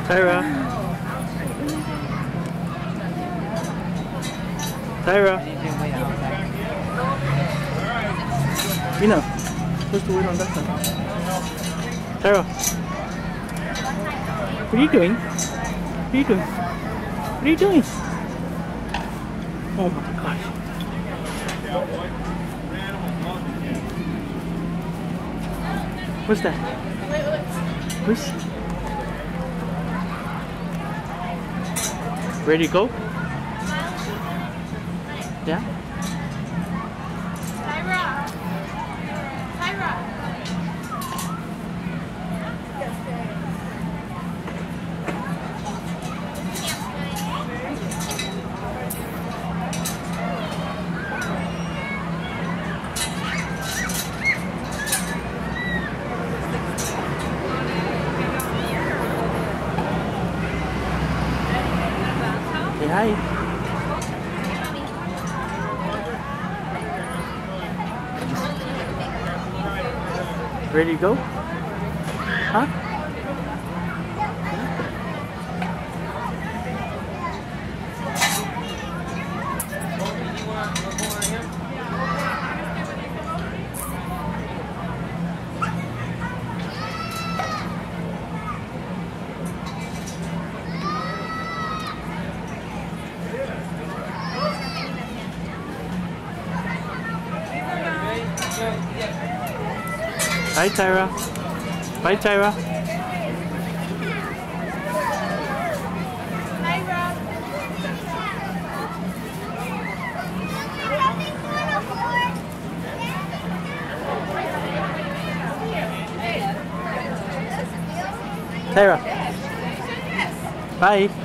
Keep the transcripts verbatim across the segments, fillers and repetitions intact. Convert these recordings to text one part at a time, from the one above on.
Tyra. Tyra. Ina, supposed to wait on that side. Tyra. What are you doing? What are you doing? What are you doing? Oh my gosh. What's that? What's... Ready to go? Yeah? Tyra! Tyra! Say hi. Ready to go? Huh? Bye, Tyra. Bye, Tyra. Tyra. Bye.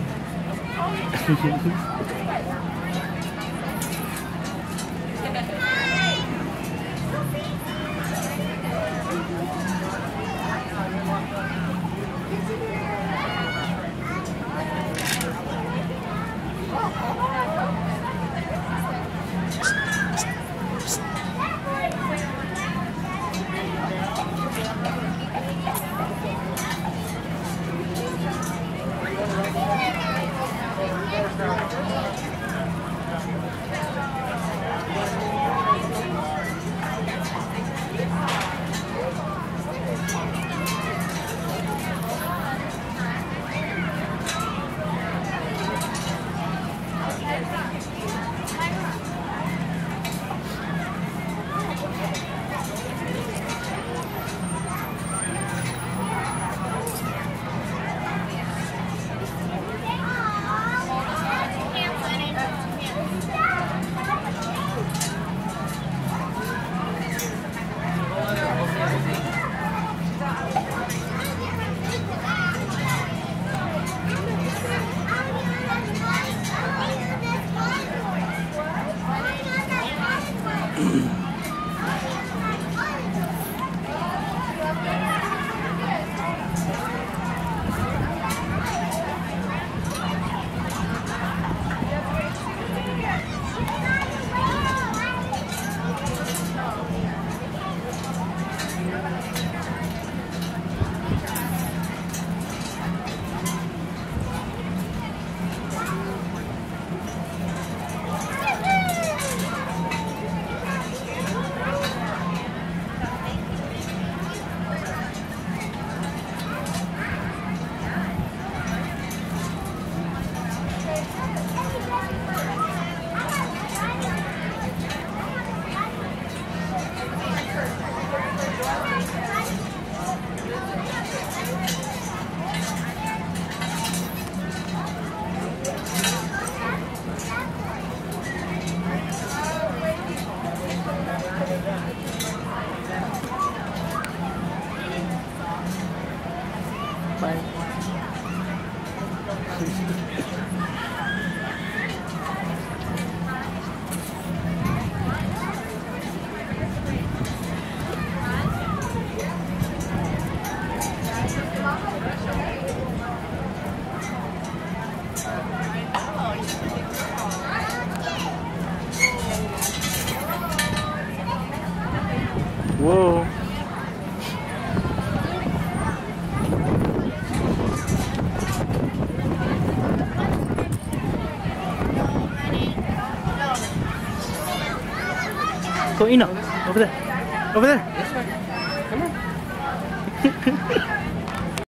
Bye. Whoa. Go, Ina. Over there. Over there. This way. Come on.